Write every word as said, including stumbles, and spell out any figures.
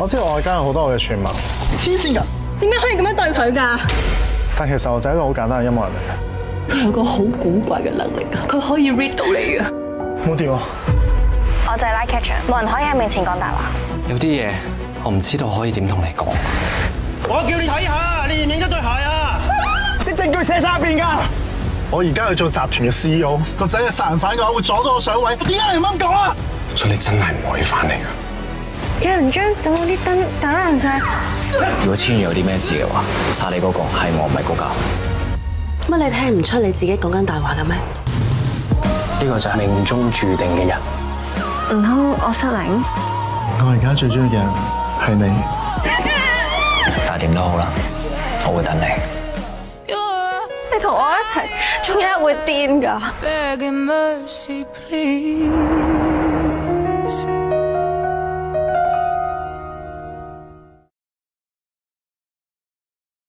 我知道外間有好多我嘅傳聞， 黐線㗎！ 點解可以咁樣對佢㗎？ 但其實我就係一個好簡單嘅音樂人嚟嘅。 佢有個好古怪嘅能力㗎，佢可以 read 到你㗎。 冇掂啊！ 我就係 like catcher，冇人可以喺面前講大話。 有啲嘢我唔知道可以點同你講。 我叫你睇下，你認唔認得對鞋啊？ 啲證據寫晒入邊㗎。 我而家去做集團嘅 C E O， 個仔係殺人犯嘅話會阻到我上位，點解你唔咁講啊？ 所以你真係唔可以翻嚟㗎。 有人將走廊啲燈打爛晒。 如果千羽有啲咩事嘅話，殺你嗰個係我，唔係高教。 乜你聽唔出你自己講緊大話嘅咩？ 呢個就係命中注定嘅人。 唔通我失靈？ 我而家最中意嘅人係你。 但係點都好啦，我會等你。 你同我一齊，仲有一日會癲㗎。